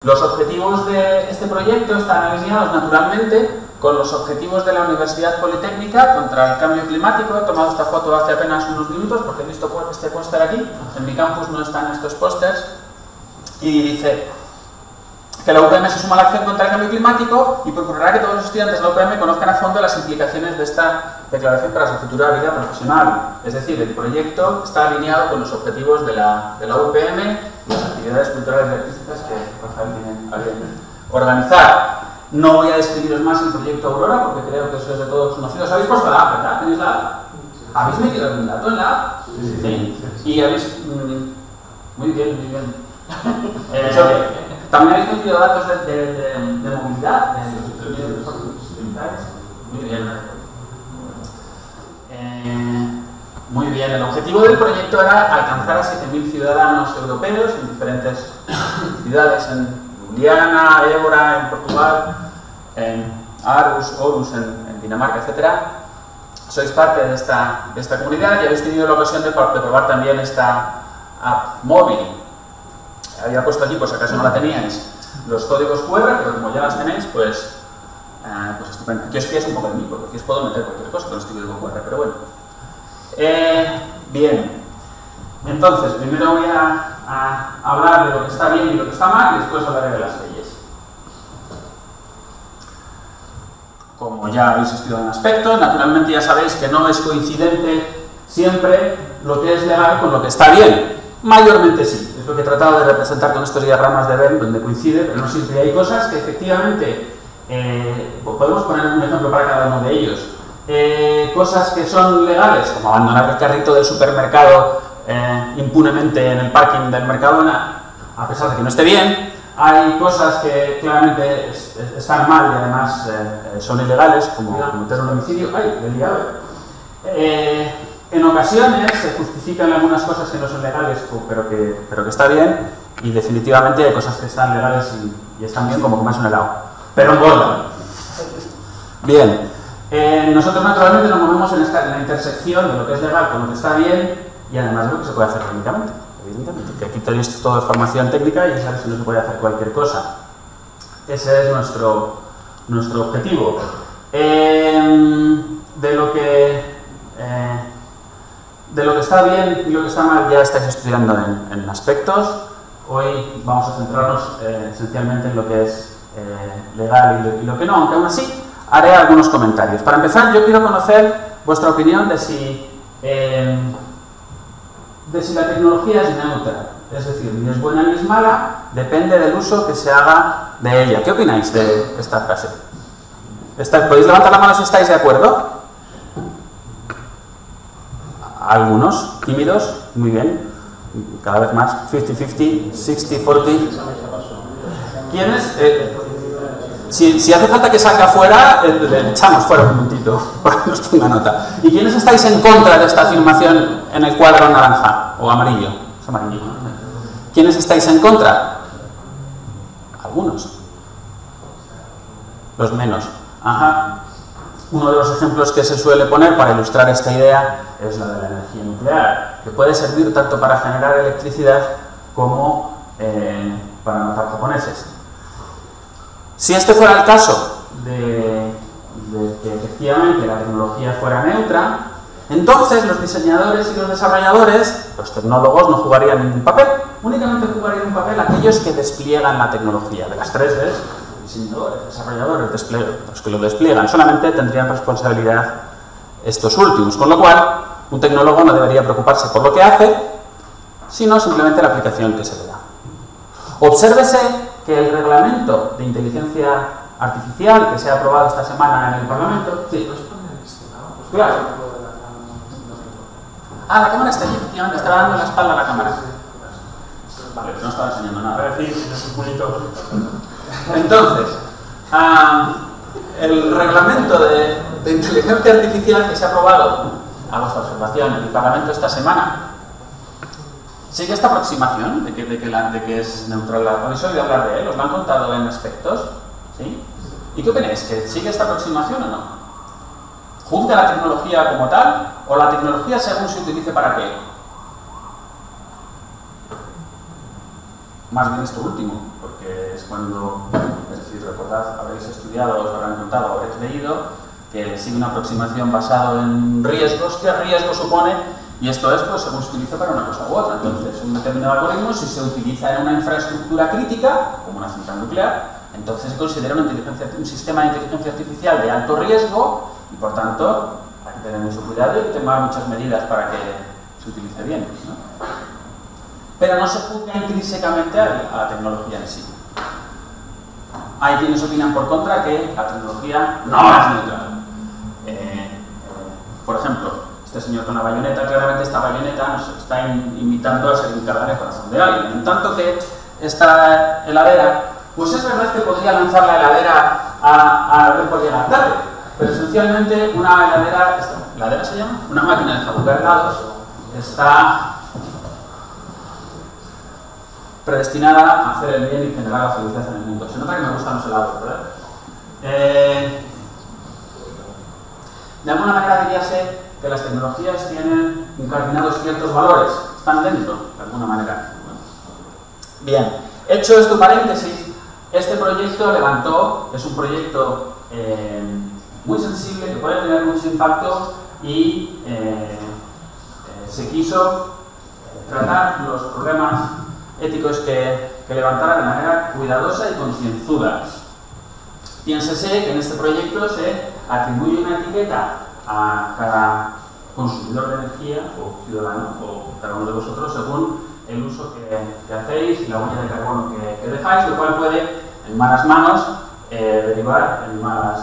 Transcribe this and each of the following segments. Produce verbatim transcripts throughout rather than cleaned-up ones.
Los objetivos de este proyecto están alineados naturalmente con los objetivos de la Universidad Politécnica contra el cambio climático. He tomado esta foto hace apenas unos minutos porque he visto este póster aquí. En mi campus no están estos pósters. Y dice que la U P M se suma a la acción contra el cambio climático y procurará que todos los estudiantes de la U P M conozcan a fondo las implicaciones de esta declaración para su futura vida profesional. Es decir, el proyecto está alineado con los objetivos de la, de la U P M y las actividades culturales y artísticas que Rafael tiene a bien organizar. No voy a describiros más el proyecto Aurora porque creo que eso es de todos conocidos. ¿Habéis puesto la app, verdad? ¿Tenéis la app? ¿Habéis metido algún dato en la app? Sí. sí. Y habéis... Mmm, muy bien, muy bien. eh, ¿También habéis metido datos de, de, de, de movilidad? De, de, de, de, muy bien. Eh, muy bien. El objetivo del proyecto era alcanzar a siete mil ciudadanos europeos en diferentes ciudades en Ljubljana, Évora en Portugal, en Aarhus, Aarhus en, en Dinamarca, etcétera. Sois parte de esta, de esta comunidad y habéis tenido la ocasión de, de probar también esta app móvil. Había puesto aquí, por si acaso no la teníais, los códigos cu erre, pero como ya las tenéis, pues, eh, pues estupendo. Aquí os fíais un poco de mí, porque aquí os puedo meter cualquier cosa con los códigos cu erre, pero bueno. Eh, bien. Entonces, primero voy a, a hablar de lo que está bien y lo que está mal y después hablaré de las leyes. Como ya habéis estudiado en aspectos, naturalmente ya sabéis que no es coincidente siempre lo que es legal con lo que está bien. Mayormente sí. Es lo que he tratado de representar con estos diagramas de Venn, donde coincide, pero no siempre. Hay cosas que efectivamente, eh, podemos poner un ejemplo para cada uno de ellos. Eh, cosas que son legales, como abandonar el carrito del supermercado Eh, impunemente en el parking del Mercadona, a pesar de que no esté bien. Hay cosas que claramente es, es, están mal y además eh, son ilegales, como cometer un homicidio. ¡Ay, he liado! Eh, en ocasiones se justifican algunas cosas que no son legales, pero que, pero que está bien, y definitivamente hay cosas que están legales y, y están bien, como comerse un helado. Pero engordan. Bien. Eh, nosotros naturalmente nos movemos en, esta, en la intersección de lo que es legal con lo que está bien, y además lo que se puede hacer técnicamente, evidentemente, que aquí tenéis toda formación técnica y ya sabéis que no se puede hacer cualquier cosa. Ese es nuestro, nuestro objetivo. Eh, de, lo que, eh, de lo que está bien y lo que está mal ya estáis estudiando en, en aspectos. Hoy vamos a centrarnos eh, esencialmente en lo que es eh, legal y lo, y lo que no, aunque aún así haré algunos comentarios. Para empezar, yo quiero conocer vuestra opinión de si... Eh, de si la tecnología es neutra, es decir, ni es buena ni es mala, depende del uso que se haga de ella. ¿Qué opináis de esta frase? ¿Podéis levantar la mano si estáis de acuerdo? Algunos, tímidos, muy bien, cada vez más, cincuenta cincuenta, sesenta cuarenta. ¿Quiénes? Eh, si, si hace falta que salga afuera, eh, le echamos fuera un momentito para que nos ponga nota. ¿Y quiénes estáis en contra de esta afirmación en el cuadro naranja o amarillo? Es amarillo. ¿Quiénes estáis en contra? Algunos. Los menos. Ajá. Uno de los ejemplos que se suele poner para ilustrar esta idea es la de la energía nuclear, que puede servir tanto para generar electricidad como eh, para matar japoneses. Si este fuera el caso de, de que efectivamente la tecnología fuera neutra, entonces los diseñadores y los desarrolladores, los tecnólogos, no jugarían ningún papel. Únicamente jugarían un papel aquellos que despliegan la tecnología. De las tres Ds, diseñadores, desarrolladores, los que lo despliegan, solamente tendrían responsabilidad estos últimos. Con lo cual, un tecnólogo no debería preocuparse por lo que hace, sino simplemente la aplicación que se le da. Obsérvese que el reglamento de inteligencia artificial que se ha aprobado esta semana en el Parlamento... Sí, pues claro. Ah, la cámara está allí, efectivamente, estaba dando la espalda a la cámara. Vale, no estaba enseñando nada. Entonces, uh, el reglamento de, de inteligencia artificial que se ha aprobado, a vuestra observación, en el Parlamento esta semana, ¿sigue esta aproximación de que, de que, la, de que es neutral? ¿Habéis oído hablar de él? ¿Os lo han contado en aspectos? ¿Sí? ¿Y qué opináis? ¿Que sigue esta aproximación o no? ¿Juzga la tecnología como tal? ¿O la tecnología según se utilice para qué? más bien esto último, porque es cuando, es decir, recordad, habréis estudiado, os habrán contado, habréis leído, que sigue una aproximación basada en riesgos. ¿Qué riesgo supone? Y esto es, pues, según se utiliza para una cosa u otra. Entonces, un determinado algoritmo, si se utiliza en una infraestructura crítica, como una central nuclear, entonces se considera una inteligencia, un sistema de inteligencia artificial de alto riesgo y, por tanto, hay que tener mucho cuidado y tomar muchas medidas para que se utilice bien, ¿no? Pero no se juzga intrínsecamente a la tecnología en sí. Hay quienes opinan por contra que la tecnología no es neutral. Eh, eh, por ejemplo, este señor con la bayoneta, claramente esta bayoneta nos está in, invitando a ser encargar el corazón de alguien. En tanto que esta heladera, pues es verdad que podría lanzar la heladera a, a ver por llegar tarde, pero esencialmente una heladera, esta, ¿heladera se llama? Una máquina de fabricar helados está predestinada a hacer el bien y generar la felicidad en el mundo. Se nota que me gustan los helados, ¿verdad? Eh, de alguna manera diríase que las tecnologías tienen incardinados ciertos valores, están dentro, de alguna manera. Bien, hecho este paréntesis, este proyecto levantó, es un proyecto eh, muy sensible, que puede tener mucho impacto y eh, eh, se quiso tratar los problemas éticos que, que levantara de manera cuidadosa y concienzuda. Piénsese que en este proyecto se atribuye una etiqueta a cada consumidor de energía o ciudadano o cada uno de vosotros según el uso que, que hacéis y la huella de carbono que, que dejáis, lo cual puede en malas manos eh, derivar en malas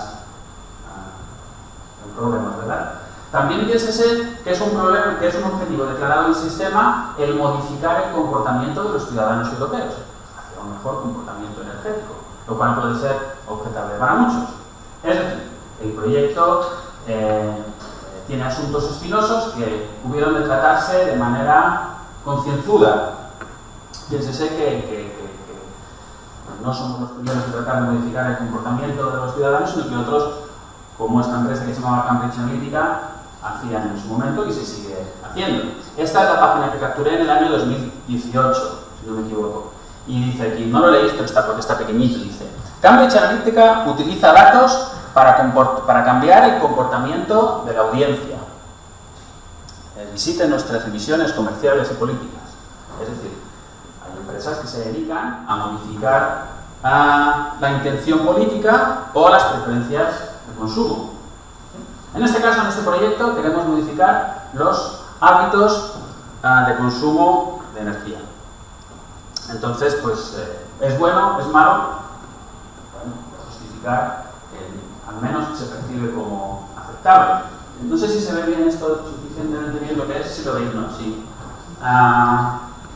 uh, en problemas, ¿verdad? También piénsese que es un problema, que es un objetivo declarado en el sistema el modificar el comportamiento de los ciudadanos europeos hacia un mejor comportamiento energético, lo cual puede ser objetable para muchos. Es decir, el proyecto eh, tiene asuntos espinosos que hubieron de tratarse de manera concienzuda. Piénsese que, que, que, que no somos los primeros en tratar de modificar el comportamiento de los ciudadanos, sino que otros, como esta empresa que se llamaba Cambridge Analytica, hacían en su momento y se sigue haciendo. Esta es la página que capturé en el año dos mil dieciocho, si no me equivoco. Y dice aquí, no lo leéis, pero está porque está pequeñito, dice: Cambridge Analytica utiliza datos para, para cambiar el comportamiento de la audiencia. Eh, visite nuestras emisiones comerciales y políticas. Es decir, hay empresas que se dedican a modificar a la intención política o las preferencias de consumo. En este caso, en este proyecto, queremos modificar los hábitos uh, de consumo de energía. Entonces, pues, eh, ¿es bueno? ¿Es malo? Bueno, justificar que al menos se percibe como aceptable. No sé si se ve bien esto, suficientemente bien lo que es, si lo veis, ¿no? Sí. Uh,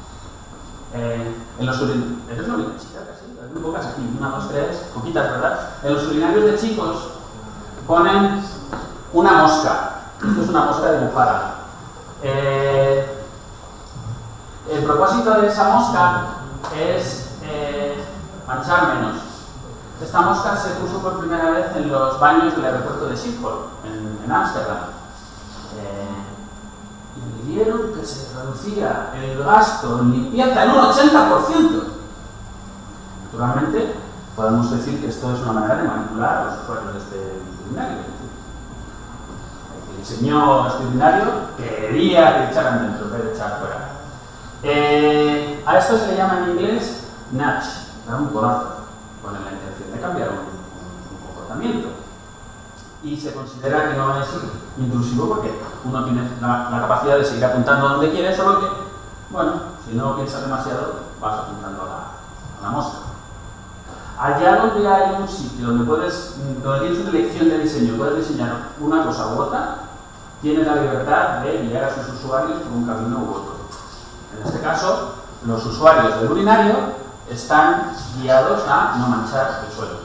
eh, en los urinarios, ¿es la única chica casi? Hay muy pocas aquí, una, dos, tres, poquitas, ¿verdad? En los urinarios de chicos ponen una mosca. Esto es una mosca de bufada. Eh, el propósito de esa mosca es eh, manchar menos. Esta mosca se puso por primera vez en los baños del aeropuerto de Schiphol, en Ámsterdam. Eh, y vieron que se reducía el gasto en limpieza en un ochenta por ciento. Naturalmente, podemos decir que esto es una manera de manipular a los usuarios de este urinario. Diseñó este urinario, quería que echaran dentro, que echar fuera. Eh, a esto se le llama en inglés nudge, dar un codazo, con la intención de cambiar un, un, un comportamiento. Y se considera que no es intrusivo porque uno tiene la, la capacidad de seguir apuntando donde quiere, solo que, bueno, si no piensas demasiado, vas apuntando a la, a la mosca. Allá donde hay un sitio donde puedes, donde tienes una elección de diseño, puedes diseñar una cosa u otra, tienes la libertad de guiar a sus usuarios por un camino u otro. En este caso, los usuarios del urinario están guiados a no manchar el suelo.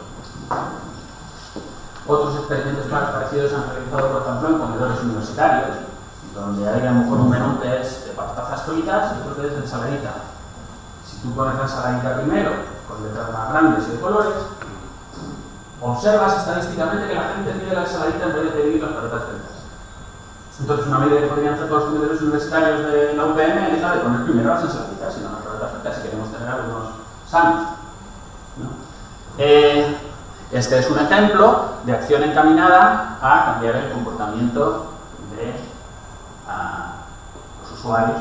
Otros experimentos más parecidos se han realizado, por ejemplo, en comedores universitarios, donde hay a lo mejor un menú que es de patatas fritas y otro que es de ensaladita. Si tú pones la ensaladita primero, con letras más grandes y de colores, observas estadísticamente que la gente pide la ensaladita en vez de pedir las patatas fritas. Entonces, una medida que podrían hacer todos los comedores universitarios de la U P M es la de poner primero las ensaladitas y no las patatas fritas si queremos tener algunos sanos, ¿no? Eh, este es un ejemplo de acción encaminada a cambiar el comportamiento de a, los usuarios.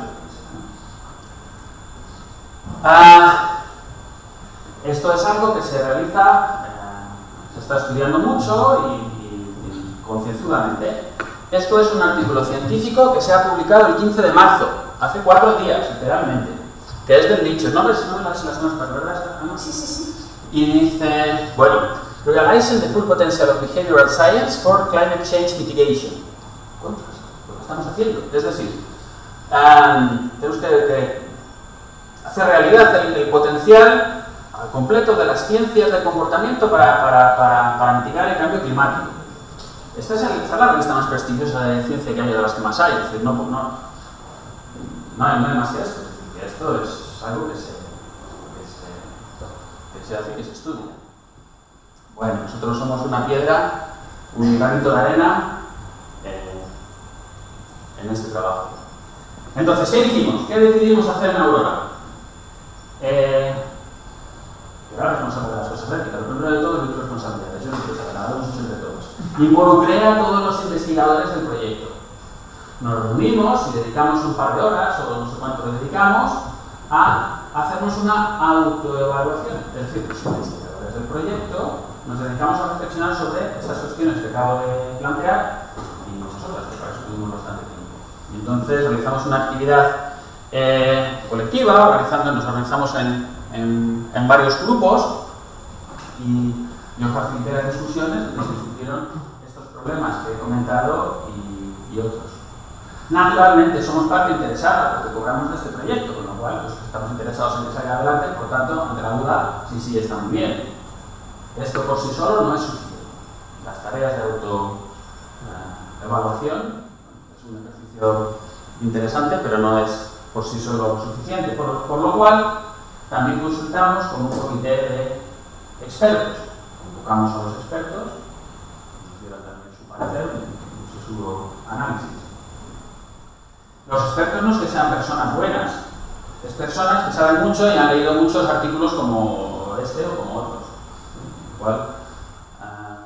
Ah, esto es algo que se realiza, eh, se está estudiando mucho y, y, y concienzudamente. Esto es un artículo científico que se ha publicado el quince de marzo, hace cuatro días, literalmente, que es del nicho. No, no las las nuestras, ¿verdad? Sí, sí, sí. Y dice, bueno, realizing the full potential of behavioral science for climate change mitigation. ¿Cuántas? Lo que estamos haciendo. Es decir, um, tenemos que, que hacer realidad el, el potencial completo de las ciencias del comportamiento para, para, para, para mitigar el cambio climático. Esta es, el, esta es la revista más prestigiosa de ciencia que hay, de las que más hay. Es decir, no, no, no, hay, no hay más que esto. Es decir, que esto es algo que se, que se, que se hace y que se estudia. Bueno, nosotros somos una piedra, un granito de arena eh, en este trabajo. Entonces, ¿qué hicimos? ¿Qué decidimos hacer en Aurora? Eh, yo era responsable de las cosas éticas, lo primero de todo es mi responsabilidad, yo no quiero saber nada, no soy de todos. Involucré a todos los investigadores del proyecto. Nos reunimos y dedicamos un par de horas, o no sé cuánto le dedicamos, a hacernos una autoevaluación. Es decir, los investigadores del proyecto nos dedicamos a reflexionar sobre estas cuestiones que acabo de plantear y muchas otras, que para eso tuvimos bastante tiempo. Y entonces realizamos una actividad eh, colectiva, organizando, nos organizamos en, en, en varios grupos y yo facilité las discusiones donde se discutieron estos problemas que he comentado y, y otros. Naturalmente, somos parte interesada porque cobramos de este proyecto, con lo cual pues, estamos interesados en que salga adelante, por tanto, ante la duda, sí, sí, está muy bien. Esto por sí solo no es suficiente. Las tareas de autoevaluación uh, es un ejercicio interesante, pero no es por sí solo suficiente. Por, por lo cual, también consultamos con un comité de expertos. Convocamos a los expertos, nos dieron también su parecer y su análisis. Los expertos no es que sean personas buenas, es personas que saben mucho y han leído muchos artículos como este o como otros. Igual, uh,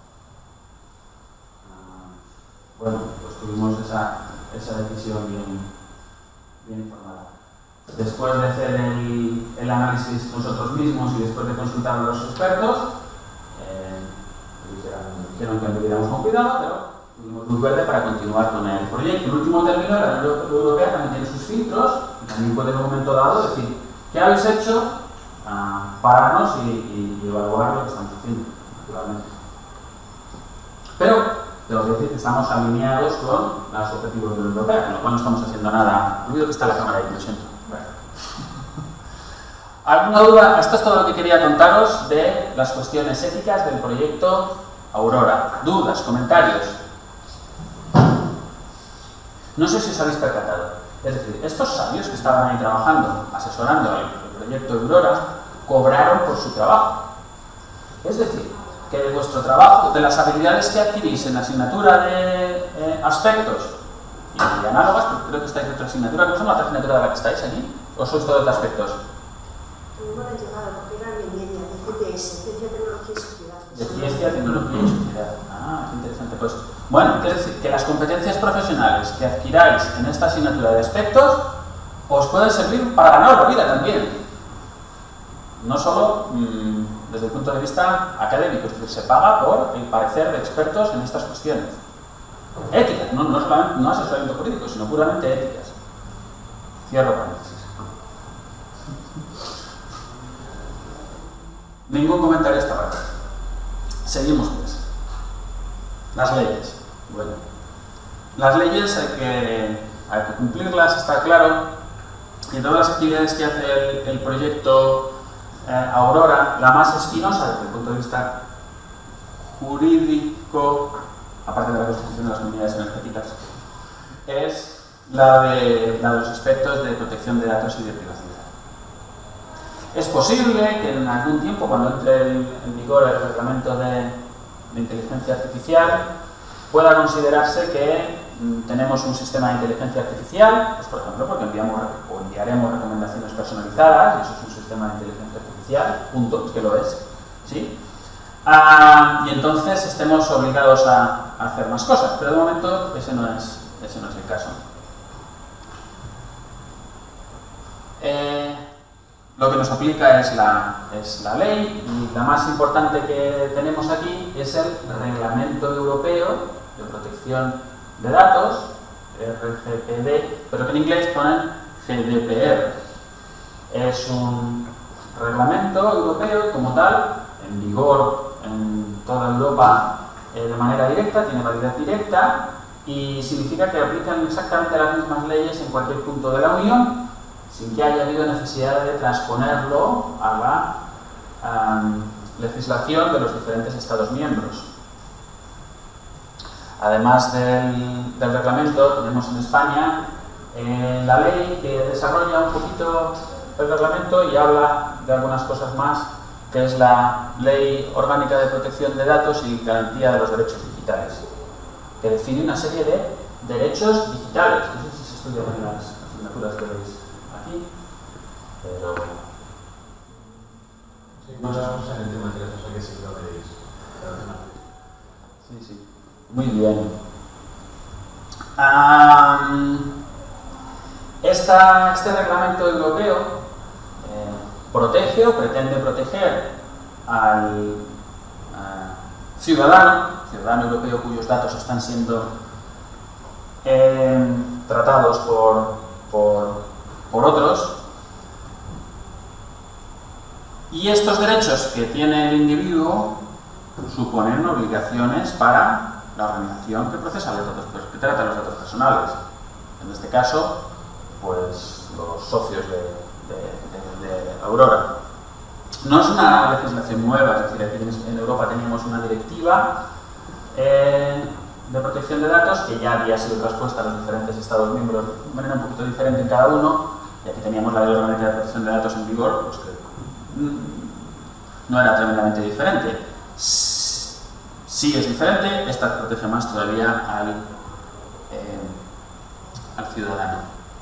uh, bueno, pues tuvimos esa, esa decisión bien, bien informada. Después de hacer el, el análisis nosotros mismos y después de consultar a los expertos, eh, dijeron que lo tuviéramos con cuidado, pero tuvimos luz verde para continuar con el proyecto. En último término, la Unión Europea también tiene sus filtros y también puede en un momento dado decir, ¿qué habéis hecho? Uh, pararnos y, y, y evaluar lo que estamos haciendo, naturalmente. Pero tengo que decir que estamos alineados con los objetivos de la Unión Europea, con lo cual no estamos haciendo nada. Olvido que está la cámara ahí, lo siento. Bueno. ¿Alguna duda? Esto es todo lo que quería contaros de las cuestiones éticas del proyecto Aurora. ¿Dudas? ¿Comentarios? No sé si os habéis percatado. Es decir, estos sabios que estaban ahí trabajando, asesorando el proyecto Aurora, cobraron por su trabajo. Es decir, que de vuestro trabajo, de las habilidades que adquirís en la asignatura de eh, aspectos y análogas, porque creo que estáis en otra asignatura, ¿cómo se llama la asignatura de la que estáis allí? ¿O sois todos de aspectos? No he llegado, porque era mi media, de C T S, Ciencia, Tecnología y Sociedad. De Ciencia, Tecnología y Sociedad. Ah, qué interesante. Pues, bueno, quiere decir que las competencias profesionales que adquiráis en esta asignatura de aspectos os pueden servir para ganar la vida también. No solo mmm, desde el punto de vista académico, es decir, se paga por el parecer de expertos en estas cuestiones. Éticas, no, no, solamente, no asesoramiento jurídico, sino puramente éticas. Cierro paréntesis. Ningún comentario a esta parte. Seguimos pues. Las leyes. Bueno, las leyes hay que, hay que cumplirlas, está claro. Y todas las actividades que hace el, el proyecto eh, Aurora, la más espinosa desde el punto de vista jurídico, aparte de la constitución de las comunidades energéticas, es la de, la de los aspectos de protección de datos y de privacidad. Es posible que en algún tiempo, cuando entre en vigor el reglamento de, de inteligencia artificial, pueda considerarse que mm, tenemos un sistema de inteligencia artificial, pues por ejemplo porque enviamos o enviaremos recomendaciones personalizadas, y eso es un sistema de inteligencia artificial social, punto, es que lo es, ¿sí? Ah, y entonces estemos obligados a, a hacer más cosas, pero de momento ese no es, ese no es el caso. Eh, lo que nos aplica es la, es la ley, y la más importante que tenemos aquí es el Reglamento Europeo de Protección de Datos, R G P D, pero que en inglés ponen G D P R. Es un reglamento europeo como tal, en vigor en toda Europa eh, de manera directa, tiene validez directa y significa que aplican exactamente las mismas leyes en cualquier punto de la Unión, sin que haya habido necesidad de transponerlo a la um, legislación de los diferentes Estados miembros. Además del, del reglamento, tenemos en España eh, la ley que desarrolla un poquito el reglamento y habla de algunas cosas más, que es la Ley Orgánica de Protección de Datos y Garantía de los Derechos Digitales, que define una serie de derechos digitales. No sé si se estudian en las asignaturas que veis aquí, pero... Sí, no estamos en el tema de derechos, o sea que sí lo veréis. Sí, sí. Muy bien. Um, esta, este reglamento europeo eh, protege o pretende proteger al uh, ciudadano, ciudadano europeo cuyos datos están siendo eh, tratados por, por, por otros. Y estos derechos que tiene el individuo suponen obligaciones para la organización que procesa los datos, que trata los datos personales. En este caso, pues los socios de, de, de, de Aurora. No es una legislación nueva, es decir, aquí en Europa teníamos una directiva eh, de protección de datos que ya había sido traspuesta a los diferentes Estados miembros de manera un poquito diferente en cada uno, y aquí teníamos la Ley Orgánica de Protección de Datos en vigor, pues que no era tremendamente diferente. Sí es diferente, esta protege más todavía al, eh, al ciudadano.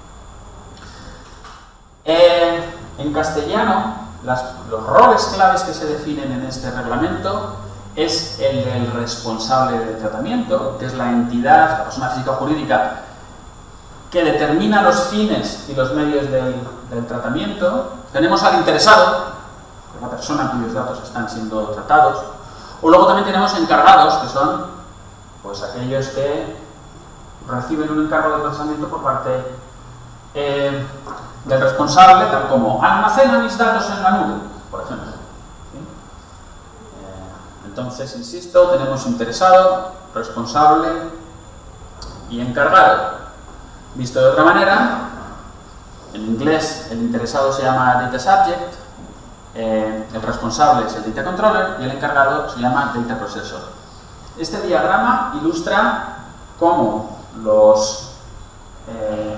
Eh, en castellano, las, los roles claves que se definen en este reglamento es el del responsable del tratamiento, que es la entidad, la persona física o jurídica que determina los fines y los medios del, del tratamiento. Tenemos al interesado, que es la persona cuyos datos están siendo tratados. O luego también tenemos encargados, que son pues aquellos que reciben un encargo de procesamiento por parte eh, del responsable, tal como almacena mis datos en la nube, por ejemplo. ¿Sí? Eh, entonces, insisto, tenemos interesado, responsable y encargado. Visto de otra manera, en inglés el interesado se llama data subject, Eh, el responsable es el Data Controller y el encargado se llama Data Processor. Este diagrama ilustra cómo los eh,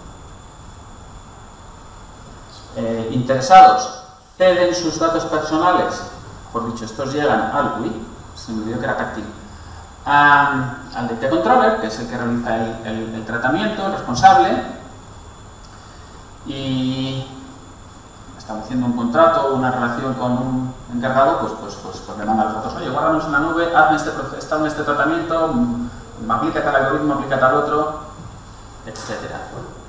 eh, interesados ceden sus datos personales, por dicho, estos llegan al uy, se me olvidó que era táctil, a, al Data Controller, que es el que realiza el, el, el tratamiento, el responsable, y estableciendo un contrato, una relación con un encargado, pues, pues, pues, pues le manda los datos, oye, guárdanos en la nube, hazme este, hazme este tratamiento, aplícate al algoritmo, aplícate al otro, etcétera.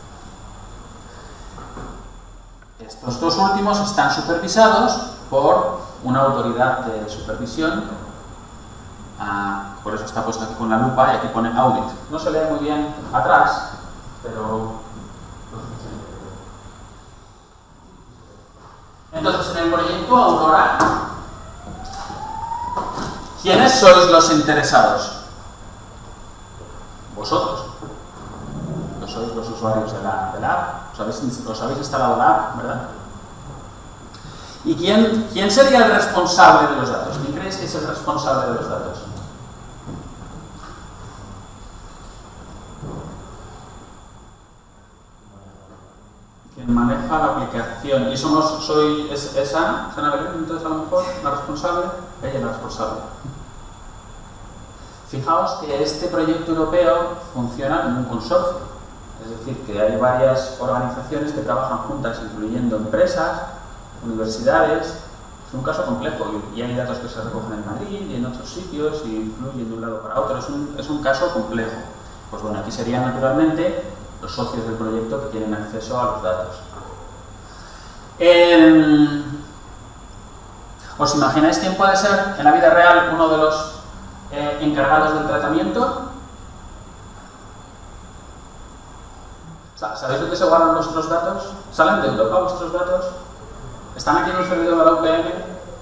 Estos dos últimos están supervisados por una autoridad de supervisión, ah, por eso está puesto aquí con la lupa y aquí pone audit. No se lee muy bien atrás, pero... Entonces, en el proyecto Aurora, ¿quiénes sois los interesados? Vosotros. No sois los usuarios de la, de la app. Os habéis, os habéis instalado la app, ¿verdad? ¿Y quién, quién sería el responsable de los datos? ¿Quién creéis que es el responsable de los datos? Quien maneja la aplicación. ¿Y somos, soy, es, es Ana? ¿Ana Belén? Entonces, a lo mejor, la responsable. Ella es la responsable. Fijaos que este proyecto europeo funciona como un consorcio. Es decir, que hay varias organizaciones que trabajan juntas, incluyendo empresas, universidades, Es un caso complejo y hay datos que se recogen en Madrid y en otros sitios y influyen de un lado para otro. Es un, es un caso complejo. Pues bueno, aquí serían naturalmente los socios del proyecto que tienen acceso a los datos. Eh, ¿Os imagináis quién puede ser en la vida real uno de los eh, encargados del tratamiento? ¿Sabéis dónde se guardan vuestros datos? ¿Salen de Europa vuestros datos? ¿Están aquí en un servidor de la U P M?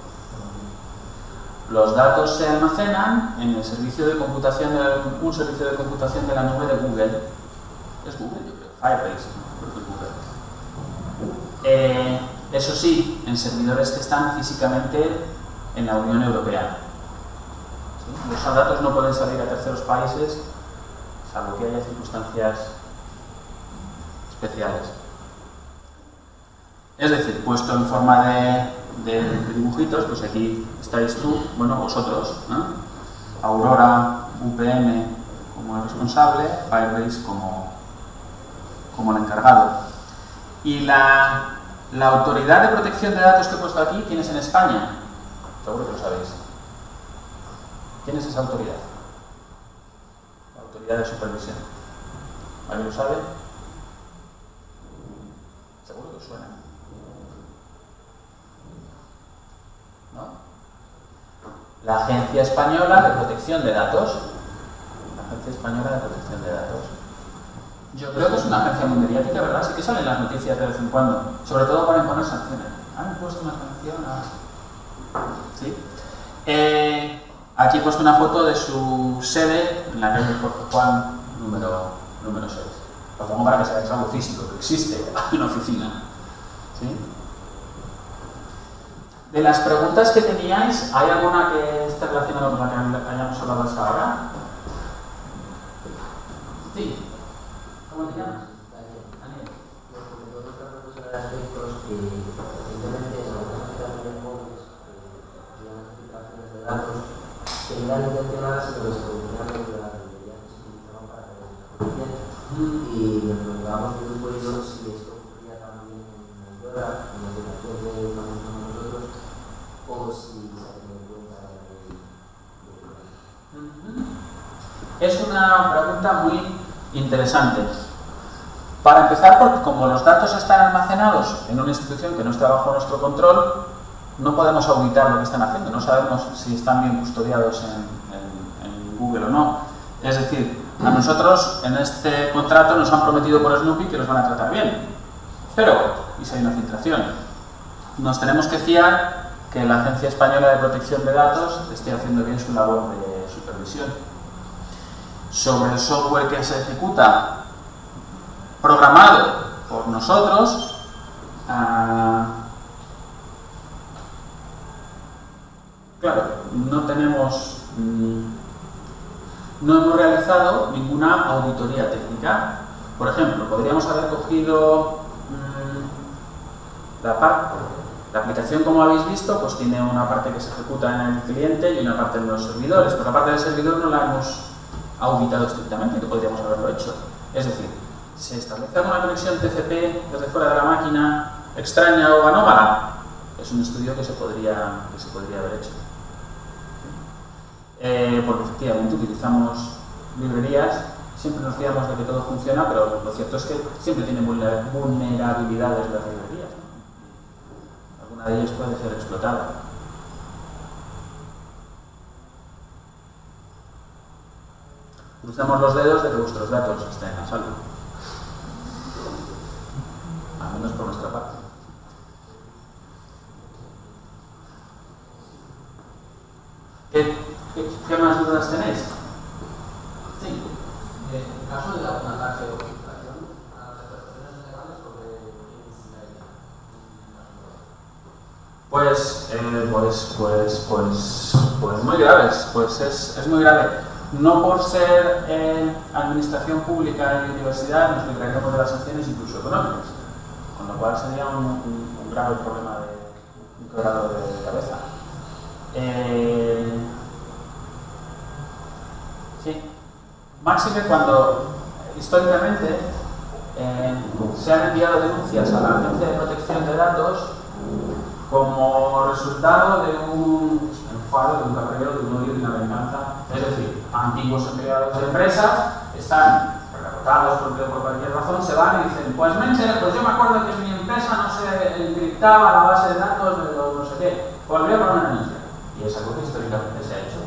Los datos se almacenan en el servicio de computación de la, un servicio de computación de la nube de Google. Es Google, yo creo. Firebase, creo que es Google. Eh, eso sí, en servidores que están físicamente en la Unión Europea. ¿Sí? Los datos no pueden salir a terceros países, salvo que haya circunstancias especiales. Es decir, puesto en forma de, de, de dibujitos, pues aquí estáis tú, bueno, vosotros, ¿no? Aurora, U P M como el responsable, Firebase como, como el encargado. Y la, la autoridad de protección de datos que he puesto aquí, ¿quién es en España? Seguro que lo sabéis. ¿Quién es esa autoridad? La autoridad de supervisión. ¿Alguien lo sabe? Seguro que os suena. ¿No? La Agencia Española de Protección de Datos. La Agencia Española de Protección de Datos. Yo creo que es una agencia muy mediática, ¿verdad? Sí que salen las noticias de vez en cuando, sobre todo para imponer sanciones. ¿Han puesto una sanción a...? ¿Sí? Eh, aquí he puesto una foto de su sede en la calle Jorge Juan, número, número seis. Lo pongo para que se vea algo físico, que existe una oficina. ¿Sí? De las preguntas que teníais, ¿hay alguna que esté relacionada con la que hayamos hablado hasta ahora? Sí. ¿Cómo te llamas? Daniel. Daniel. Lo que me gusta profesor de aspectos que recientemente en algunas aplicaciones móviles, que llaman aplicaciones de datos, que eran intencionadas pero que se producían de las librerías que se utilizaban para la policía. Y me preguntábamos muy un poquito si esto ocurría también en Andorra, en la aplicación de nosotros, o si se ha tenido en cuenta la ley. Es una pregunta muy interesante. Para empezar, porque como los datos están almacenados en una institución que no está bajo nuestro control, no podemos auditar lo que están haciendo, no sabemos si están bien custodiados en, en, en Google o no. Es decir, a nosotros en este contrato nos han prometido por Snoopy que los van a tratar bien, pero, y si hay una filtración, nos tenemos que fiar que la Agencia Española de Protección de Datos esté haciendo bien su labor de supervisión. Sobre el software que se ejecuta programado por nosotros, uh, claro, no tenemos, mm, no hemos realizado ninguna auditoría técnica. Por ejemplo, podríamos haber cogido mm, la parte, la aplicación, como habéis visto, pues tiene una parte que se ejecuta en el cliente y una parte en los servidores, pero la parte del servidor no la hemos auditado estrictamente, que podríamos haberlo hecho. Es decir, ¿se establece alguna conexión T C P desde fuera de la máquina extraña o anómala? Es un estudio que se podría, que se podría haber hecho. Eh, porque efectivamente utilizamos librerías, siempre nos fiamos de que todo funciona, pero lo cierto es que siempre tienen vulnerabilidades las librerías, ¿no? Alguna de ellas puede ser explotada. Crucemos los dedos de que vuestros datos estén a salvo. Al menos por nuestra parte. ¿Qué, qué, qué más dudas tenéis? Sí. En el caso de un ataque o filtración, a las repercusiones legales sobre Pues, eh, pues, pues, pues, pues muy graves. Pues es, es muy grave. No por ser eh, administración pública y universidad nos libraríamos de las sanciones incluso económicas, con lo cual sería un, un, un grave problema de un quebrado de cabeza. Eh, sí, máxime cuando históricamente eh, se han enviado denuncias a la Agencia de Protección de Datos como resultado de un enfado, de un cabreo, de un odio, de una venganza. Es decir, antiguos empleados de empresas están derrotados por, por cualquier razón, se van y dicen, pues Mencher, pues yo me acuerdo que mi empresa no se encriptaba la base de datos de los no sé qué, pues voy a poner una denuncia. Y es algo que históricamente se ha hecho.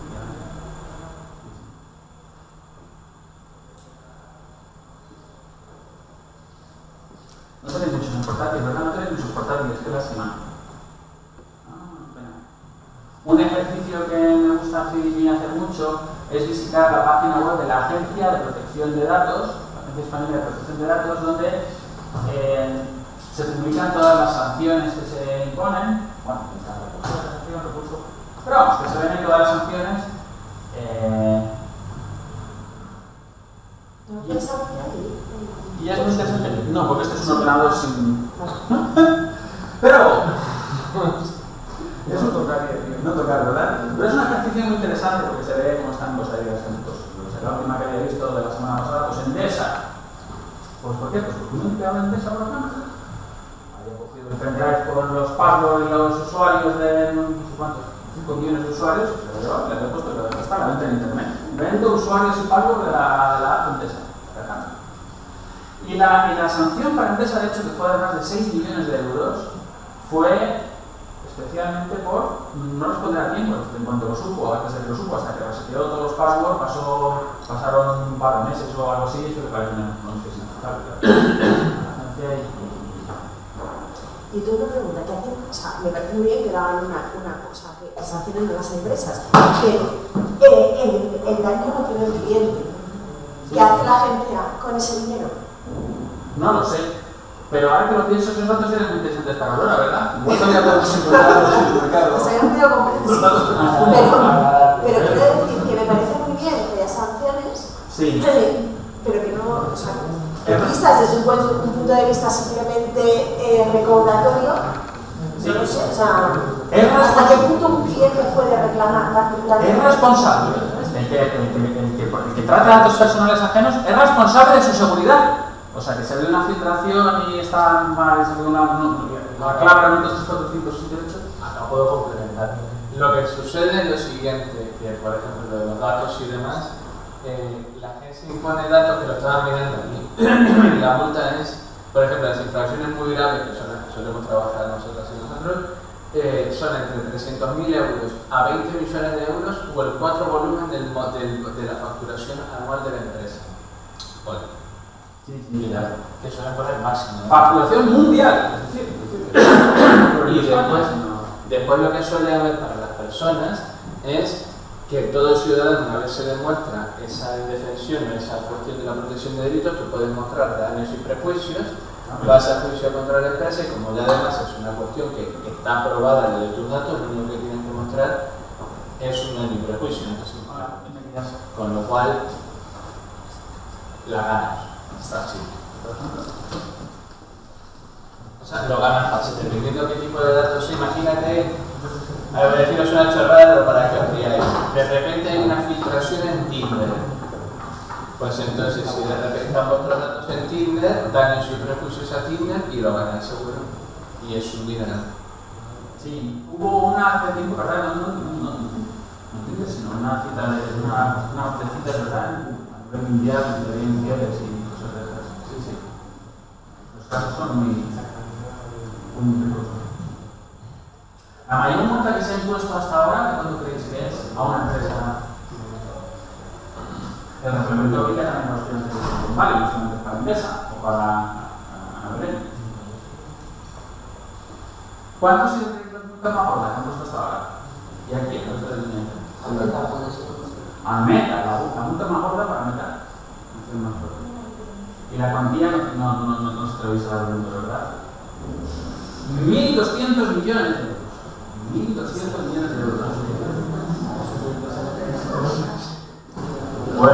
No tenéis muchos portátiles, ¿verdad? No tenéis muchos portátiles, qué lástima. Un ejercicio que me gusta hacer mucho es visitar la página web de la Agencia de Protección de Datos, la Agencia Española de Protección de Datos, donde eh, se publican todas las sanciones que se imponen. Bueno, está recurso, sanción, recurso. Pero vamos, que se ven ahí todas las sanciones. Eh, ¿No pensaba que ahí? y es muy interesante. No, porque este es un ordenador sin. Pero. Es un tocar, no tocar, ¿verdad? Pero es un ejercicio muy interesante porque se ve cómo están los aires juntos. Pues la última que había visto de la semana pasada, pues Endesa. Pues ¿por qué? Pues porque un empleado de Endesa, por ejemplo, había cogido el pendrive con los passwords y los usuarios de no sé cuántos, cinco millones de usuarios, y se lo llevó, le había puesto que está la venta en internet. Vendo usuarios y password de la, de la app Endesa. Y la, y la sanción para Endesa, de hecho, que fue de más de seis millones de euros, fue especialmente por no responder a tiempo. En cuanto lo supo, antes de que lo supo, hasta que reseteó todos los passwords, pasó, pasaron un par de meses o algo así, eso me parece una noticia inaceptable. Y tú una pregunta, ¿qué hacen? O sea, me parece muy bien que hagan una, una cosa, que sancionen a las empresas, pero eh, el, el daño no tiene el cliente. ¿Qué hace la agencia con ese dinero? No lo sé. Pero ahora que lo pienso, esos datos eran muy interesantes para Aurora, ¿verdad? Igual todavía podemos encontrarlos en el mercado. O sea, yo creo que pero, pero quiero decir que me parece muy bien que haya sanciones, sí. Pero que no, o sea, que vistas desde un punto, un punto de vista simplemente eh, recaudatorio, sí. No lo sé, o sea, hasta qué punto un cliente puede reclamar la es responsable, el que, el, que, el, que, el que trata datos personales ajenos es responsable de su seguridad. O sea, que se ve una filtración y está mal, se ve una, una clave en dos, tres, cuatro, cinco, seis, ocho. Acá puedo complementar. Lo que sucede es lo siguiente, que por ejemplo lo de los datos y demás, eh, la agencia impone datos que lo estaban mirando aquí. La multa es, por ejemplo, las infracciones muy graves, que son las que solemos trabajar nosotros y nosotros, eh, son entre trescientos mil euros a veinte millones de euros o el cuatro volumen del, del, de la facturación anual de la empresa. Bueno. Sí, sí, mira, que suelen poner máximo. Facturación mundial. Y después, después lo que suele haber para las personas es que todo ciudadano, una vez se demuestra esa indefensión o esa cuestión de la protección de delitos, tú puedes mostrar daños y prejuicios, vas a juicio contra la empresa y como ya además es una cuestión que está aprobada la de tus datos, lo único que tienes que mostrar es un daño y prejuicio. Entonces, con lo cual, la ganas. Está así. O sea, lo ganas fácil. Dependiendo qué tipo de datos, imagínate, a ver, deciros una chorrada, pero para que os riáis. De repente hay una filtración en Tinder. Pues entonces, si de repente han puesto datos en Tinder, daños y prejuicios a Tinder y lo ganan seguro. Y es un dinero. Sí, hubo una hace tiempo, ¿verdad? No, no, no, no Tinder, sino una cita de una, una de citas, ¿verdad? A nivel mundial, entre infieles y casos son muy, muy ricos. La mayor multa que se ha impuesto hasta ahora, ¿cuánto creéis que es? A una empresa. El reglamento obliga también a los clientes de vale, no solamente para la empresa o para la Belén. ¿Cuánto ha sido el multa más gorda que han puesto hasta ahora? ¿Y aquí, en nuestra línea? A Meta, la, la multa más gorda para Meta. Más fuerte. Y la cuantía no, no, no, no se te lo vais a dar el número, ¿verdad? mil doscientos millones de euros. mil doscientos millones de euros. Bueno.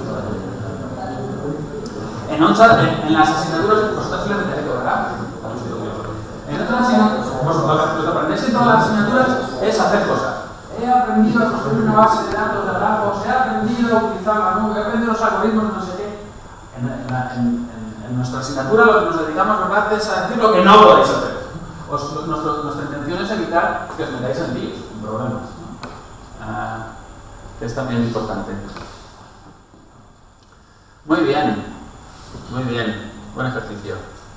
En, otra, en, en las asignaturas, vosotros sí las tenéis, ¿verdad? En otras asignaturas, vosotros lo que aprendéis en todas las asignaturas es hacer cosas. He aprendido a construir una base de datos de grafos, he aprendido a utilizar la nube, he aprendido los algoritmos, no sé qué. En, en, en, en nuestra asignatura lo que nos dedicamos, ¿verdad?, es a decir lo que no podéis hacer. Os, nuestro, nuestra intención es evitar que os metáis en líos, en problemas, ¿no? Ah, que es también importante. Muy bien, muy bien, buen ejercicio.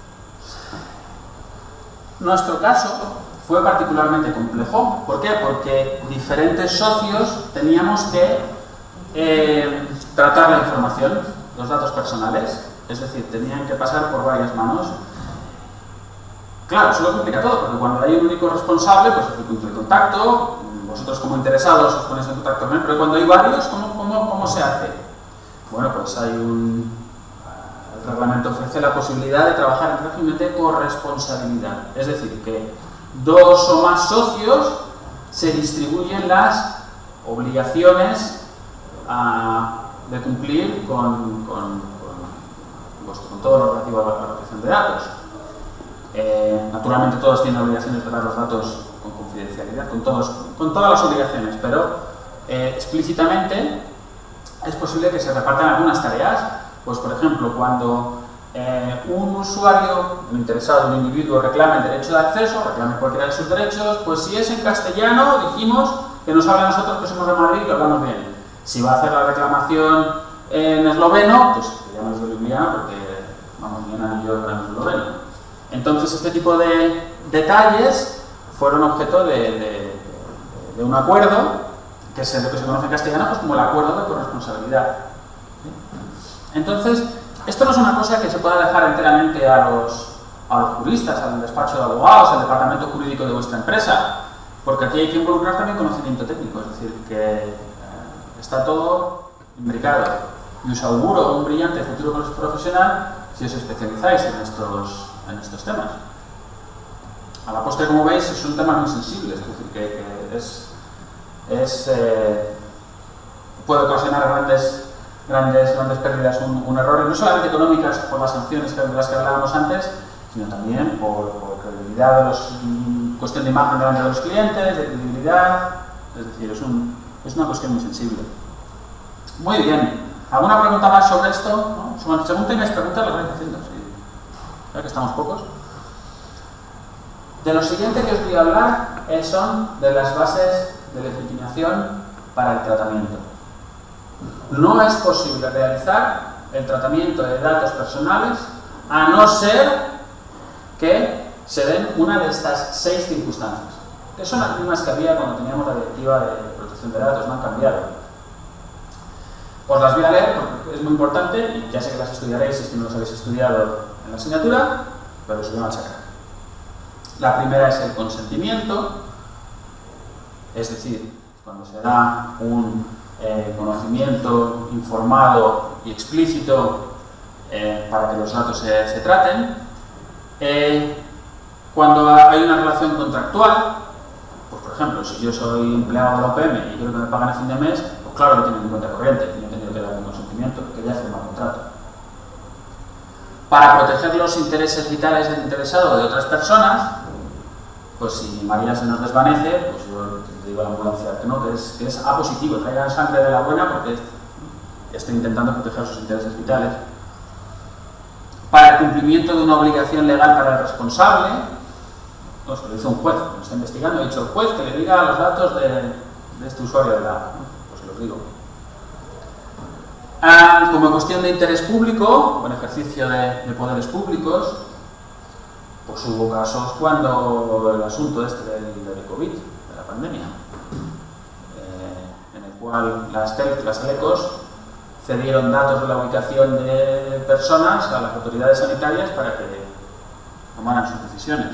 Nuestro caso fue particularmente complejo. ¿Por qué? Porque diferentes socios teníamos que eh, tratar la información, los datos personales, es decir, tenían que pasar por varias manos. Claro, eso lo complica todo, porque cuando hay un único responsable, pues hay punto de contacto, vosotros como interesados os ponéis en contacto con él, pero cuando hay varios, ¿cómo, cómo, cómo se hace? Bueno, pues hay un... El reglamento ofrece la posibilidad de trabajar en régimen de corresponsabilidad, es decir, que dos o más socios se distribuyen las obligaciones a, de cumplir con, con, con, pues, con todo lo relativo a la protección de datos. Eh, naturalmente todos tienen obligaciones de dar los datos con confidencialidad, con, todos, con todas las obligaciones, pero eh, explícitamente es posible que se repartan algunas tareas. Pues por ejemplo, cuando eh, un usuario, un interesado, un individuo reclame el derecho de acceso, reclame cualquiera de sus derechos, pues si es en castellano, dijimos que nos habla a nosotros que somos de Madrid y lo hablamos bien. Si va a hacer la reclamación en esloveno, pues que llame esloveno porque, vamos, ni Ana ni yo hablamos esloveno. Entonces este tipo de detalles fueron objeto de, de, de un acuerdo, que es lo que se conoce en castellano pues como el acuerdo de corresponsabilidad. Entonces, esto no es una cosa que se pueda dejar enteramente a los, a los juristas, al despacho de abogados, al departamento jurídico de vuestra empresa, porque aquí hay que involucrar también conocimiento técnico, es decir, que eh, está todo imbricado. Y os auguro un brillante futuro profesional si os especializáis en estos, en estos temas. A la postre, como veis, son temas muy sensibles, es decir, que, que es, es, eh, puede ocasionar grandes... Grandes, grandes pérdidas, un, un error, y no solamente económicas por las sanciones de las que hablábamos antes, sino también por, por credibilidad de los, cuestión de imagen delante de los clientes, de credibilidad, es decir, es, un, es una cuestión muy sensible. Muy bien, ¿alguna pregunta más sobre esto? ¿No? Según tengáis preguntas, las vais haciendo, sí. Ya que estamos pocos. De lo siguiente que os voy a hablar eh, son de las bases de legitimación para el tratamiento. No es posible realizar el tratamiento de datos personales a no ser que se den una de estas seis circunstancias, que son las mismas que había cuando teníamos la directiva de protección de datos, no han cambiado. Os las voy a leer porque es muy importante y ya sé que las estudiaréis si es que no las habéis estudiado en la asignatura, pero os voy a machacar. La primera es el consentimiento, es decir, cuando se da un Eh, conocimiento informado y explícito eh, para que los datos se, se traten. Eh, cuando hay una relación contractual, pues por ejemplo, si yo soy empleado de la O P M y quiero que me paguen a fin de mes, pues claro que tienen mi cuenta corriente y no he tenido que dar un consentimiento, que ya firma el contrato. Para proteger los intereses vitales del interesado de otras personas, pues si María se nos desvanece, pues yo te digo a la ambulancia que no, que es, que es A positivo, traigan sangre de la buena porque estoy intentando proteger sus intereses vitales. Para el cumplimiento de una obligación legal para el responsable, pues lo dice un juez, lo está investigando, ha dicho el juez que le diga los datos de, de este usuario de la app, ¿no? Pues los digo. Ah, como cuestión de interés público, o en ejercicio de, de poderes públicos, pues hubo casos cuando el asunto este del, del COVID, de la pandemia, eh, en el cual las TELC, las telecos, cedieron datos de la ubicación de personas a las autoridades sanitarias para que tomaran sus decisiones.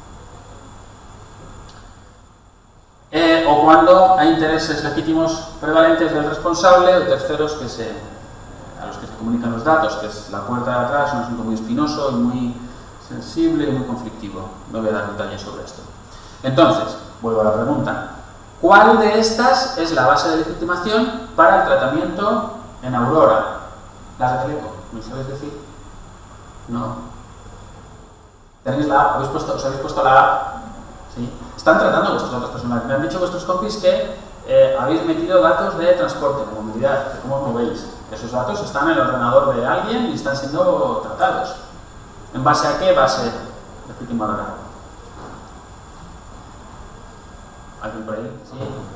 Eh, o cuando hay intereses legítimos prevalentes del responsable o terceros que se, a los que se comunican los datos, que es la puerta de atrás, un asunto muy espinoso y muy sensible y muy conflictivo. No voy a dar detalles sobre esto. Entonces, vuelvo a la pregunta. ¿Cuál de estas es la base de legitimación para el tratamiento en Aurora? Las de Teleco. ¿Me sabéis decir? No. ¿Tenéis la app? ¿Habéis puesto, ¿Os habéis puesto la app? ¿Sí? Están tratando vuestros datos personales. Me han dicho vuestros compis que eh, habéis metido datos de transporte, de movilidad, de cómo os movéis. Esos datos están en el ordenador de alguien y están siendo tratados. ¿En base a qué base legitimadora?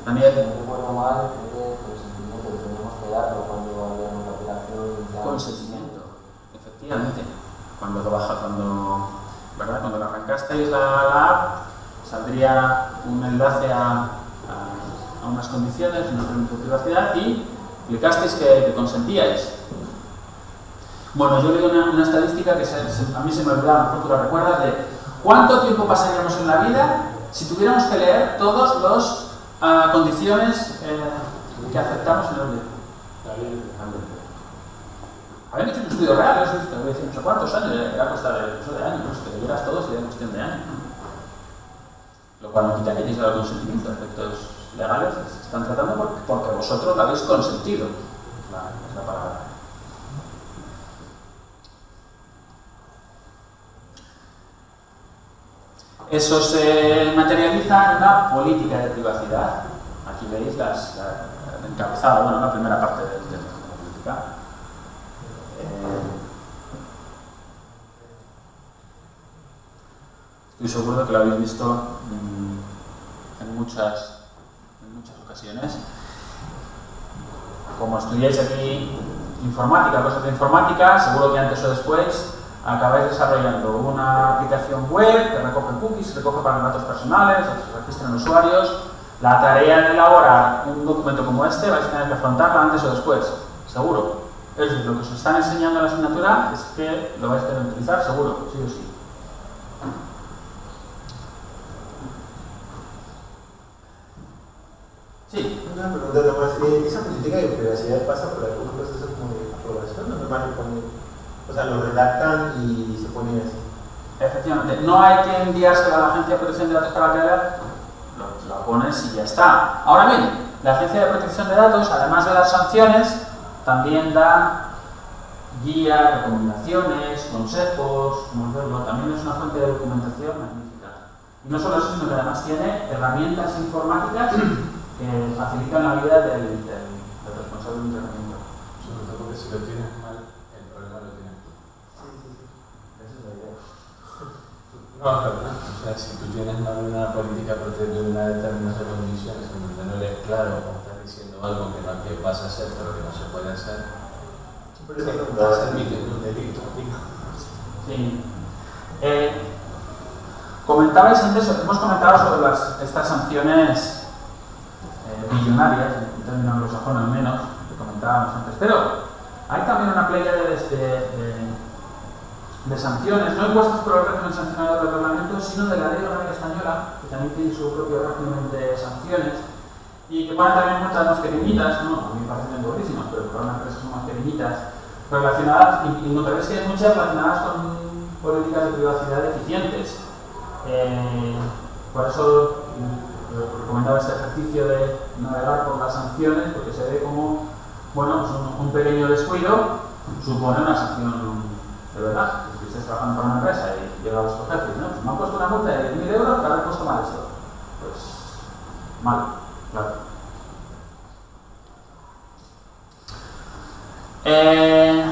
Daniel. Si no recuerdo mal, creo que consentimiento que tenemos que darlo cuando hagamos la operación inicial. Consentimiento, efectivamente. Cuando lo baja, cuando, ¿verdad? Cuando lo arrancasteis la, la app, saldría un enlace a, a, a unas condiciones, un término de privacidad y clicasteis que, que consentíais. Bueno, yo leí una, una estadística que se, se, a mí se me olvidaba, a lo mejor tú la recuerdas, de cuánto tiempo pasaríamos en la vida si tuviéramos que leer todas las uh, condiciones eh, que aceptamos en el libro. Habían hecho un estudio real, eso te voy a decir no sé cuántos años, era cuesta de, no sé, de años, que leyeras todos y era cuestión de años, ¿no? Lo cual no quita que hayáis dado consentimiento a efectos legales, se están tratando porque, porque vosotros lo habéis consentido, es la, es la palabra. Eso se materializa en una política de privacidad. Aquí veis las, la, la encabezada, bueno, la primera parte del texto de la política. Estoy seguro de que lo habéis visto mmm, en, muchas, en muchas ocasiones. Como estudiáis aquí informática, cosas de informática, seguro que antes o después acabáis desarrollando una aplicación web que recoge cookies, recoge para datos personales, se registran usuarios. La tarea de elaborar un documento como este vais a tener que afrontarla antes o después, seguro. Es decir, lo que os están enseñando en la asignatura es que lo vais a tener que utilizar seguro, sí o sí. Sí. Una pregunta nomás. ¿Esa política de privacidad pasa por algún proceso como de aprobación? ¿No normal lo ponen? O sea, lo redactan y se ponen así. Efectivamente. No hay que enviárselo a la Agencia de Protección de Datos para que la lo, lo pones y ya está. Ahora bien, la Agencia de Protección de Datos, además de las sanciones, también da guías, recomendaciones, consejos, cómo hacerlo. También es una fuente de documentación magnífica. Y no solo eso, sino que además tiene herramientas informáticas que facilitan la vida del, del, del responsable de entrenamiento. Sobre todo porque si lo tienes mal, el problema lo tienes tú. Sí, sí, sí. Esa es la idea. No, es verdad. O sea, si tú tienes mal una política de una determinada condiciones en donde no eres claro o estás diciendo algo que no que vas a hacer pero que no se puede hacer, Pero eso no estás admitiendo un delito. Sí. Eh, comentabais antes, hemos comentado sobre las, estas sanciones eh, billonarias, en términos anglosajones al menos, que comentábamos antes, pero hay también una playa de, de, de, de sanciones, no impuestas por el régimen sancionador del reglamento, sino de la ley orgánica española, que también tiene su propio régimen de sanciones, y que ponen también muchas más pequeñitas, ¿no? A mí me parecen gordísimas, pero para una empresa son más pequeñitas, relacionadas, y, y notaréis que hay muchas relacionadas con políticas de privacidad eficientes. Eh, por eso eh, recomendaba este ejercicio de navegar por las sanciones, porque se ve como, bueno, pues un, un pequeño descuido supone una sanción de verdad. Si estáis trabajando para una empresa y llega a vuestro jefe y ¿no? Pues me han puesto una multa de diez mil euros para haber puesto mal esto. Pues mal, claro. Eh,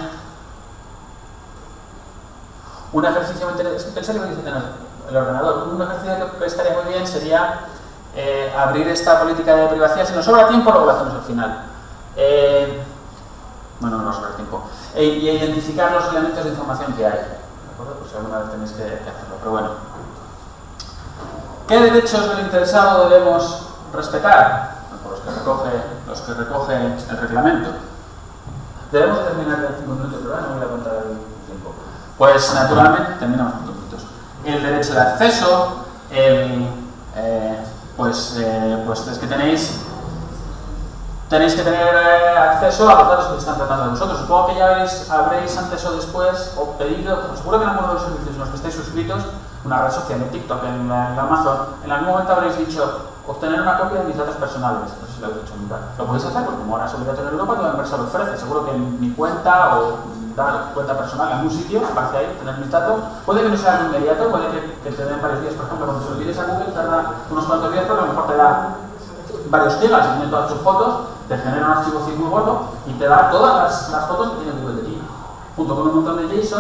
un ejercicio muy interesante, pensé que me dice tener el ordenador, un ejercicio que estaría muy bien sería eh, abrir esta política de privacidad. Si nos sobra tiempo, luego lo hacemos al final. Eh, bueno, no nos sobra tiempo. E, y identificar los elementos de información que hay. ¿De acuerdo? Pues alguna vez tenéis que, que hacerlo, pero bueno. ¿Qué derechos del interesado debemos respetar? Pues los que recoge, los que recoge el reglamento. Debemos de terminar en cinco minutos, ¿verdad? No voy a contar el tiempo. Pues naturalmente, terminamos en cinco minutos. El derecho de acceso, el, eh, pues, eh, pues es que tenéis, tenéis que tener eh, acceso a los datos que están tratando de vosotros. Supongo que ya habréis, habréis antes o después o pedido, seguro que en alguno de los servicios en los que estáis suscritos, una red social, en TikTok, en, en Amazon, en algún momento habréis dicho obtener una copia de mis datos personales. No sé si lo habéis hecho nunca. Lo podéis hacer porque como ahora es obligatorio en Europa, toda empresa lo ofrece. Seguro que en mi cuenta o dar cuenta personal en algún sitio, aparece ahí, tener mis datos. Puede que no sea inmediato, puede que, que te den varios días. Por ejemplo, cuando se lo pides a Google tarda unos cuantos días, pero a lo mejor te da varios gigas, y tiene todas tus fotos, te genera un archivo zip muy gordo y te da todas las, las fotos que tiene Google de ti, junto con un montón de JSON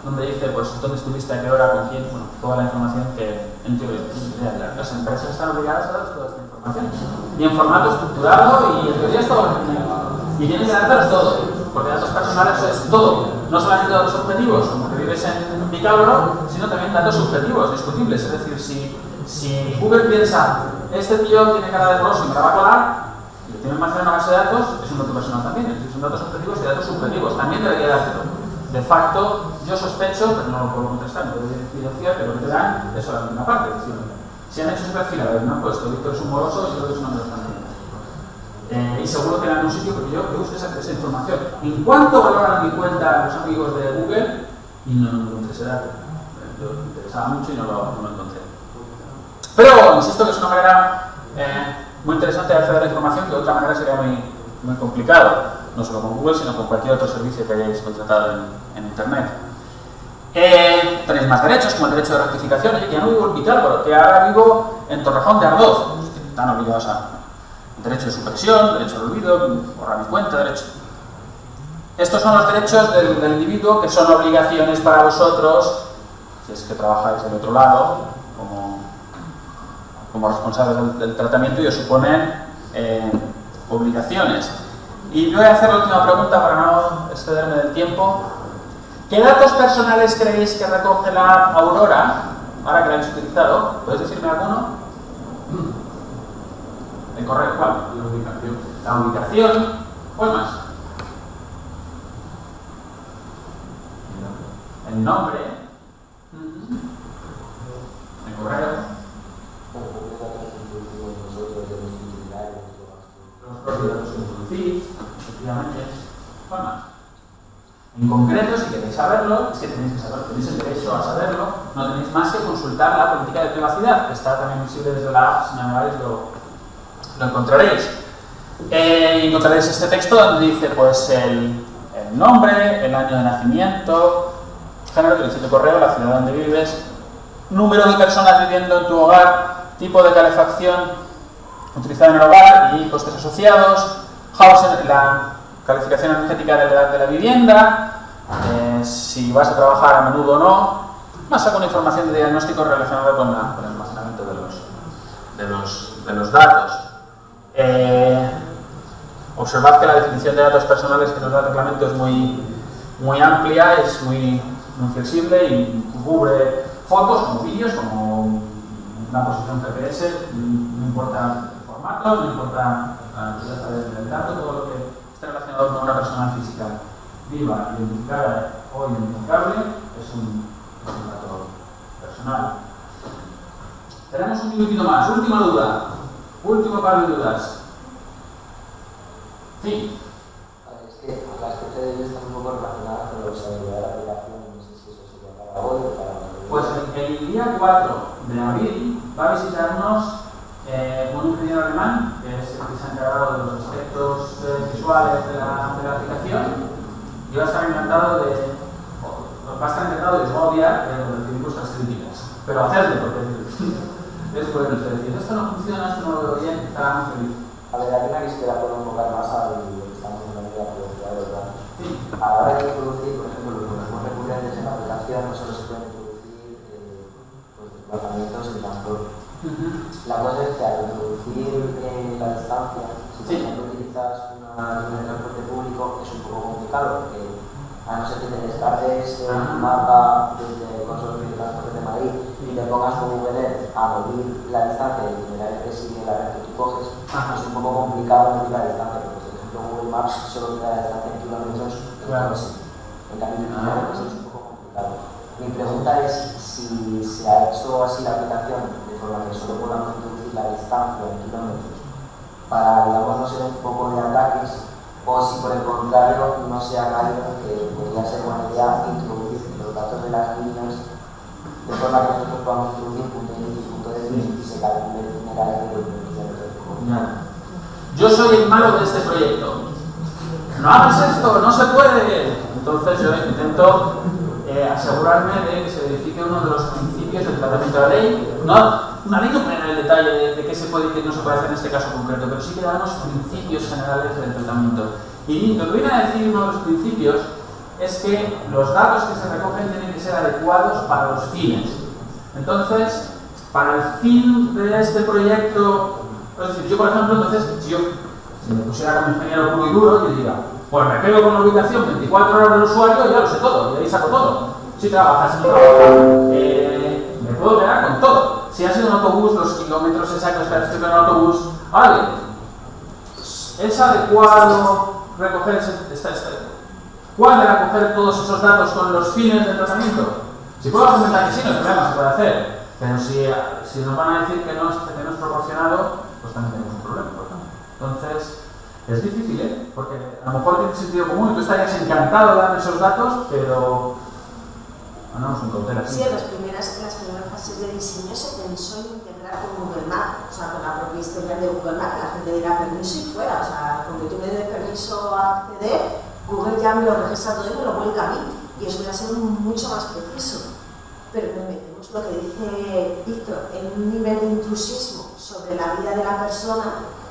donde dice pues dónde estuviste, a qué hora, con quién, bueno, toda la información que en teoría las empresas están obligadas a dar toda esta información. Y en formato estructurado y en teoría es todo. Y tienes que datos todo, porque datos personales es todo. No solamente datos objetivos, como que vives en Vicabro, sino también datos subjetivos, discutibles. Es decir, si, si Google piensa, este tío tiene cara de roso y me la va a colar, y tiene más en una base de datos, es un dato personal también. Es decir, son datos objetivos y datos subjetivos. También debería dártelo. De facto, yo sospecho, pero no lo puedo contestar, no puedo decir que lo que te dan es solamente una parte. Es decir, si han hecho ese perfil, a ver, me han puesto Víctor es un moroso y yo creo que es un hombre extranjero. Eh, y seguro que en algún sitio, porque yo, yo busqué esa, esa información. ¿En cuánto valoran mi cuenta los amigos de Google? Y no, no encontré ese dato. Me interesaba mucho y no lo, no lo encontré. Pero insisto que es una manera eh, muy interesante de acceder a la información, que de otra manera sería muy, muy complicado. No solo con Google, sino con cualquier otro servicio que hayáis contratado en, en Internet. Eh, tenéis más derechos, como el derecho de rectificación. Oye, que ya no vivo en Vicálvaro, que ahora vivo en Torrejón de Ardoz. Pues, que están obligados a derecho de supresión, derecho al olvido, borrar mi cuenta, derecho. Estos son los derechos del, del individuo que son obligaciones para vosotros, si es que trabajáis del otro lado, como, como responsables del, del tratamiento, y os suponen eh, obligaciones. Y voy a hacer la última pregunta para no excederme del tiempo. ¿Qué datos personales creéis que recoge la Aurora, ahora que la habéis utilizado? ¿Podéis decirme alguno? ¿El correo cuál? La ubicación. La ubicación. ¿Cuál más? El nombre. El correo. Los propios datos que introducís, efectivamente. ¿Cuál más? En concreto, si queréis saberlo, es que tenéis que saberlo, tenéis el derecho a saberlo, no tenéis más que consultar la política de privacidad, que está también visible desde la app, si navegáis lo, lo encontraréis. Eh, encontraréis este texto donde dice pues el, el nombre, el año de nacimiento, género, dirección de correo, la ciudad donde vives, número de personas viviendo en tu hogar, tipo de calefacción utilizada en el hogar y costes asociados, house, la calificación energética de la, de la vivienda, eh, si vas a trabajar a menudo o no, más alguna información de diagnóstico relacionada con, la, con el almacenamiento de los, de los, de los datos. Eh, observad que la definición de datos personales que nos da el reglamento es muy, muy amplia, es muy, muy flexible y cubre fotos como vídeos, como una posición G P S, no importa el formato, no importa la naturaleza del dato, todo lo que relacionado con una persona física viva, identificada o identificable, es un, es un dato personal. Tenemos un minutito más. Última duda. Último par de dudas. Sí. Es que las que ustedes están un poco relacionadas con la usabilidad de la aplicación. No sé si eso sería para hoy o para mañana. Pues el, el día cuatro de abril va a visitarnos Eh, un ingeniero alemán, que es el que se ha encargado de los aspectos eh, visuales de la, de la aplicación, y va a estar encantado de, o, va a estar encantado de obviar de recibir vuestras críticas, pero hacerlo, porque es bueno, es decir, esto no funciona, esto no lo veo bien, está muy feliz. A ver, hay una que la puedo enfocar más a lo que estamos hablando de la velocidad de los datos. Sí. A la hora de introducir, por ejemplo, los problemas recurrentes en la aplicación no solo se pueden introducir eh, pues, desplazamientos en transporte. Uh-huh. La cosa es que al introducir eh, la distancia, si por sí. ejemplo utilizas una línea de transporte público, es un poco complicado porque a no ser que te descargues el uh-huh. mapa desde Consorcio de Transporte de Madrid y te pongas con Google Earth a medir la distancia del itinerario que sigue la red que tú coges, uh-huh. es un poco complicado medir la distancia, porque por ejemplo Google Maps solo te da la distancia en kilómetros, claro. En cambio, uh-huh. pues es un poco complicado. Mi pregunta es si se ha hecho así la aplicación de forma que solo podamos introducir la distancia en kilómetros para, digamos, no ser un foco de ataques, o si por el contrario no se ha caído, que podría ser buena idea introducir los datos de las líneas de forma que nosotros podamos introducir punto de inicio y punto de fin y se calcule el itinerario de los. Yo soy el malo de este proyecto. No hagas esto, no se puede. Entonces yo intento eh, asegurarme de que se verifique uno de los principios del tratamiento de la ley. No, una ley no pone en el detalle de, de qué se puede y qué no se puede hacer en este caso concreto, pero sí que da unos principios generales del tratamiento. Y lo que viene a decir uno de los principios es que los datos que se recogen tienen que ser adecuados para los fines. Entonces, para el fin de este proyecto, es decir, yo por ejemplo, entonces, si yo si me pusiera como ingeniero puro y duro, yo diría, pues me quedo con la ubicación veinticuatro horas del usuario y ya lo sé todo, y de ahí saco todo. Si trabajas, si no trabajas, eh, me puedo quedar con todo. Si ha sido un autobús, los kilómetros exactos que has hecho en el autobús, vale. ¿Es adecuado recoger ese, esta, esta, ¿cuál de recoger todos esos datos con los fines del tratamiento? Si puedo argumentar que sí, no hay problema, se puede hacer. Pero si, si nos van a decir que no, es, que no es proporcionado, pues también tenemos un problema, por ejemplo. Entonces, es difícil, ¿eh? Porque a lo mejor tiene sentido común y tú estarías encantado de darme esos datos, pero andamos con cautela. Sí, en las primeras, en las primeras fases de diseño se pensó en integrar con Google Maps, o sea, con la propia historia de Google Maps, la gente dirá permiso y fuera, o sea, con que tú me des permiso a acceder, Google ya me lo registra todo y me lo vuelca a mí, y eso hubiera sido mucho más preciso. Pero nos metemos lo que dice Víctor, en un nivel de intrusismo sobre la vida de la persona,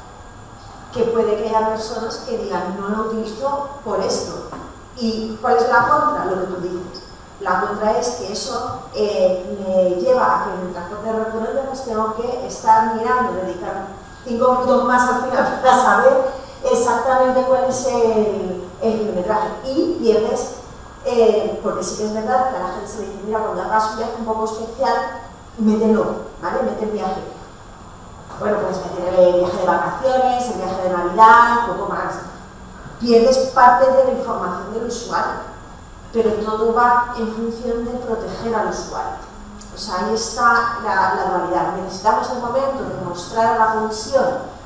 que puede que haya personas que digan, no lo utilizo por esto. ¿Y cuál es la contra? Lo que tú dices. La contra es que eso eh, me lleva a que en el transporte recurrente pues tengo que estar mirando, dedicar cinco minutos más al final para saber exactamente cuál es el, el kilometraje. Y pierdes, eh, porque sí que es verdad que a la gente se le dice, mira, cuando hagas un viaje un poco especial, mételo, ¿vale? Mete el viaje. Bueno, pues meter el viaje de vacaciones, el viaje de Navidad, un poco más. Pierdes parte de la información del usuario, pero todo va en función de proteger al usuario. O sea, ahí está la, la dualidad. Necesitamos en el momento demostrar a la comisión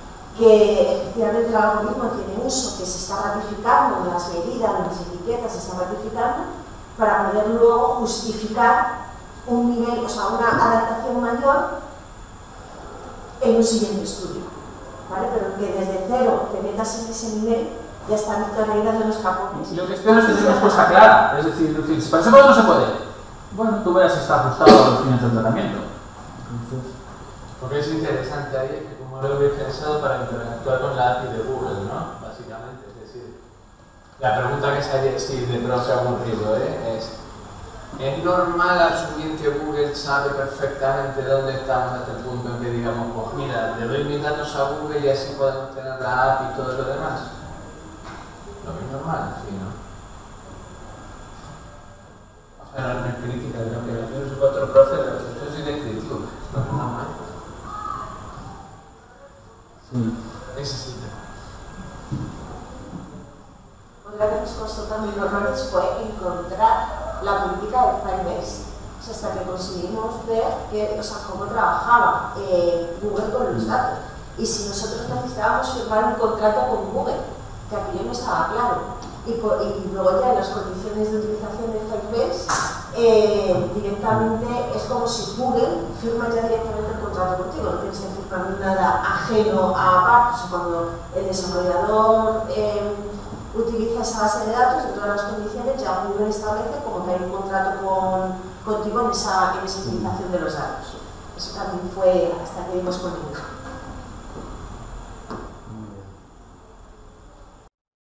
que efectivamente el algoritmo tiene uso, que se está ratificando en las medidas, en las etiquetas, se está ratificando, para poder luego justificar un nivel, o sea, una adaptación mayor en un siguiente estudio, ¿vale? Pero que desde cero te metas en ese nivel, ya está Víctor Reina de los japoneses. Y lo que espero es que tenga respuesta clara, es decir, decir, si para eso no se puede, bueno, tú verás si está ajustado a los fines del tratamiento. Entonces, porque es interesante ahí, es que como lo habéis pensado para interactuar con la A P I de Google, ¿no? Básicamente, es decir, la pregunta que sale, si de pronto se ha ocurrido, ¿eh? es ¿es normal asumir que Google sabe perfectamente dónde estamos hasta el punto en que digamos, pues mira, le doy mis datos a Google y así podemos tener la A P I y todo lo demás? Lo que es normal, sí, ¿no? O sea, no es crítica, no, que yo soy otro profe, pero yo soy descriptivo, no es normal. sí. Ese es el tema. Otra de las cosas también normales fue encontrar la política de Firebase, o sea, hasta que conseguimos ver que, o sea, cómo trabajaba eh, Google con los datos. Y si nosotros necesitábamos firmar un contrato con Google, que aquello no estaba claro. Y, por, y luego ya en las condiciones de utilización de Firebase, eh, directamente es como si Google firma ya directamente el contrato contigo, no tienes que firmar nada ajeno a aparte. O sea, cuando el desarrollador eh, utiliza esa base de datos en todas las condiciones, ya Google establece como que hay un contrato con, contigo en esa, en esa utilización de los datos. Eso también fue hasta que vimos con ellos.